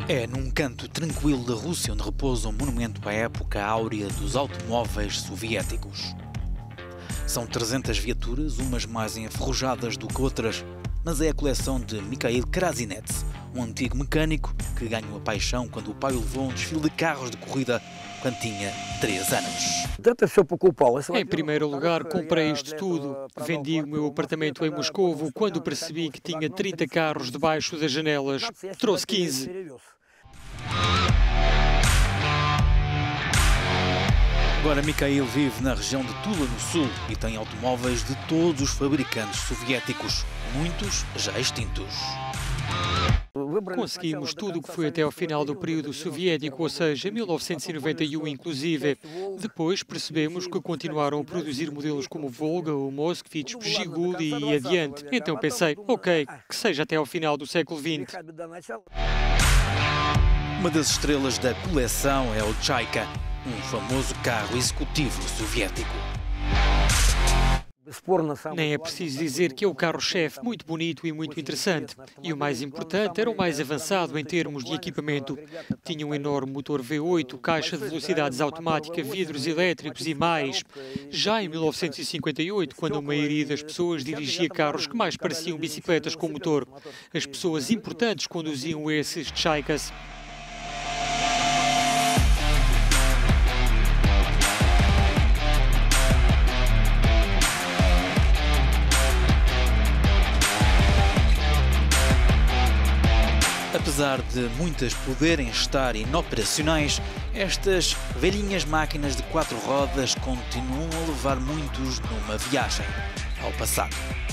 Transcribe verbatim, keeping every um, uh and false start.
É num canto tranquilo da Rússia onde repousa um monumento à época áurea dos automóveis soviéticos. São trezentas viaturas, umas mais enferrujadas do que outras, mas é a coleção de Mikhail Krasinets, um antigo mecânico que ganhou a paixão quando o pai o levou a um desfile de carros de corrida quando tinha três anos. Em primeiro lugar, comprei isto tudo. Vendi o meu apartamento em Moscovo quando percebi que tinha trinta carros debaixo das janelas. Trouxe quinze. Agora Mikhail vive na região de Tula, no sul, e tem automóveis de todos os fabricantes soviéticos, muitos já extintos. Conseguimos tudo o que foi até ao final do período soviético, ou seja, mil novecentos e noventa e um inclusive. Depois percebemos que continuaram a produzir modelos como o Volga, o Moskvich, o Zhiguli e adiante. Então pensei, ok, que seja até ao final do século vinte. Uma das estrelas da coleção é o Chaika, um famoso carro executivo soviético. Nem é preciso dizer que é o carro-chefe, muito bonito e muito interessante. E o mais importante, era o mais avançado em termos de equipamento. Tinha um enorme motor V oito, caixa de velocidades automática, vidros elétricos e mais. Já em mil novecentos e cinquenta e oito, quando a maioria das pessoas dirigia carros que mais pareciam bicicletas com motor, as pessoas importantes conduziam esses Chaikas. Apesar de muitas poderem estar inoperacionais, estas velhinhas máquinas de quatro rodas continuam a levar muitos numa viagem ao passado.